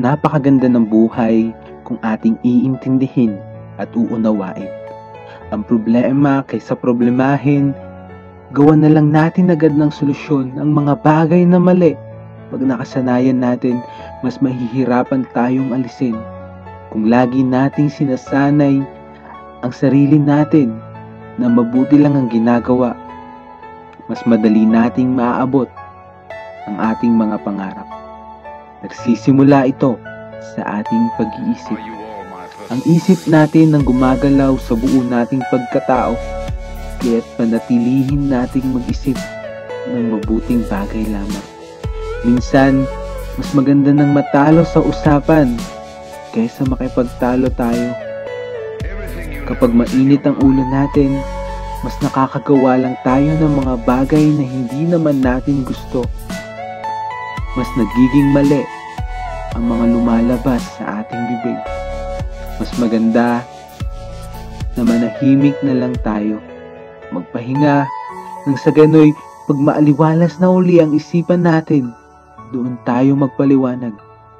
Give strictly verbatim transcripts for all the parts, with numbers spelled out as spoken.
Napakaganda ng buhay kung ating iintindihin at uunawain. Ang problema kaysa problemahin, gawan na lang natin agad ng solusyon ang mga bagay na mali. Pag nakasanayan natin, mas mahihirapan tayong alisin. Kung lagi nating sinasanay ang sarili natin na mabuti lang ang ginagawa, mas madali nating maaabot ang ating mga pangarap. Nagsisimula ito sa ating pag-iisip. Ang isip natin ang gumagalaw sa buo nating pagkatao, kaya't panatilihin nating mag-isip ng mabuting bagay lamang. Minsan, mas maganda ng matalo sa usapan kaysa makipagtalo tayo. Kapag mainit ang ulo natin, mas nakakagawa lang tayo ng mga bagay na hindi naman natin gusto. Mas nagiging mali ang mga lumalabas sa ating bibig. Mas maganda na manahimik na lang tayo. Magpahinga nang sa gano'y pag maaliwalas na uli ang isipan natin, doon tayo magpaliwanag.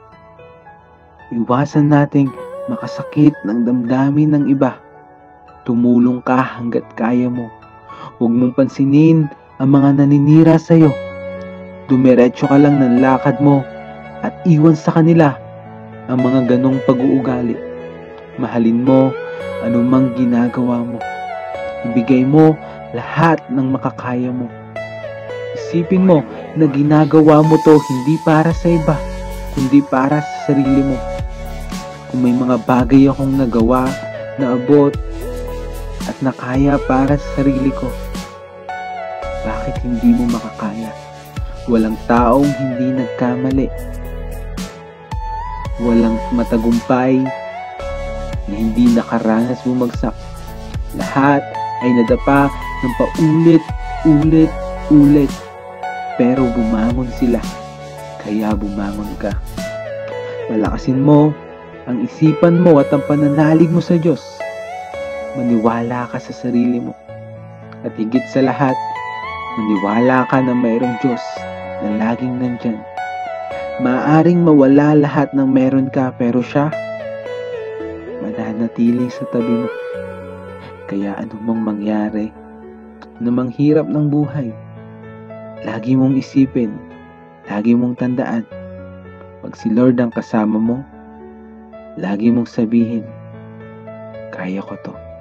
Iwasan nating makasakit ng damdamin ng iba. Tumulong ka hanggat kaya mo. Huwag mong pansinin ang mga naninira sa'yo. Dumiretso ka lang ng lakad mo at iwan sa kanila ang mga ganong pag-uugali. Mahalin mo anumang ginagawa mo. Ibigay mo lahat ng makakaya mo. Isipin mo na ginagawa mo to hindi para sa iba, kundi para sa sarili mo. Kung may mga bagay akong nagawa, naabot, at nakaya para sa sarili ko, bakit hindi mo makakaya? Walang taong hindi nagkamali. Walang matagumpay na hindi nakaranas bumagsak. Lahat ay nadapa ng paulit-ulit-ulit. Pero bumangon sila, kaya bumangon ka. Palakasin mo ang isipan mo at ang pananalig mo sa Diyos. Maniwala ka sa sarili mo. At higit sa lahat, maniwala ka na mayroong Diyos na laging nandyan. Maaring mawala lahat ng meron ka, pero siya mananatili sa tabi mo. Kaya anumang mangyari, anumang hirap ng buhay, lagi mong isipin, lagi mong tandaan, pag si Lord ang kasama mo, lagi mong sabihin, kaya ko to.